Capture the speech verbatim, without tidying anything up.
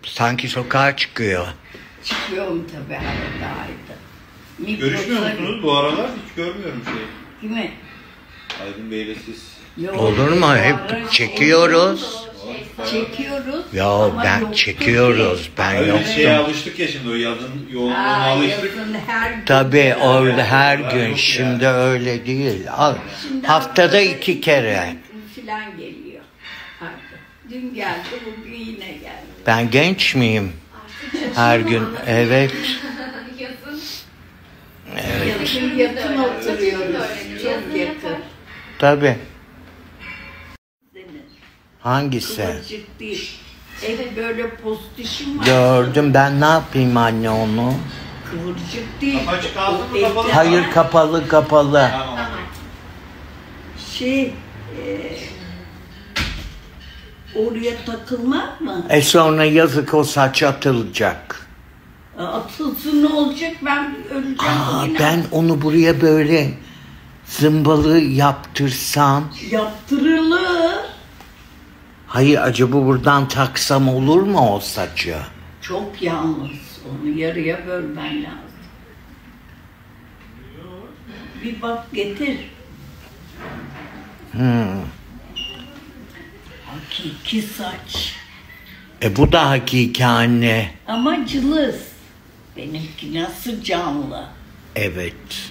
Sanki sokağa çıkıyor. Çıkıyorum tabii arada ayda. Görüşmüyor musunuz bu aralar? Hiç görmüyorum şey. Kimi? Aydın Bey'le siz. Yok, Olur mu? Hep ara- çekiyoruz. Çekiyoruz. Ya ama ben yoktu çekiyoruz. ki. Ben Öyle yoktum. şeye alıştık ya şimdi o yazın yoğunluğuna Ha, alıştık. yazın her gün. Tabii orada her Yok gün. ya. Şimdi öyle değil. Al, Şimdi haftada haftada iki kere. gün Filan geliyor. Artık. Dün geldi, bugün yine geldi. Ben genç miyim? Her gün. Evet. Yazın. Evet. Yakın yakın oturuyoruz. Çok yakın. Tabii. Senin. Hangisi? Kıvırcık değil. Evet böyle postişim var. Gördüm. Ben ne yapayım anne onu? Kıvırcık değil. Açık kaldı mı, O kapalı mı? evde- Hayır, kapalı kapalı. Tamam. Şey, e, oraya takılmak mı? E sonra yazık o saç atılacak. Atılsın ne olacak, ben öleceğim. Aa, bugün. ben onu buraya böyle zımbalı yaptırsam. Yaptırılır. Hayır, acaba buradan taksam olur mu o saçı? Çok yalnız. Onu yarıya bölmen lazım. Bir bak getir. Hmm. Hakiki saç. E bu da hakiki anne. Ama cılız. Benimki nasıl canlı. Evet.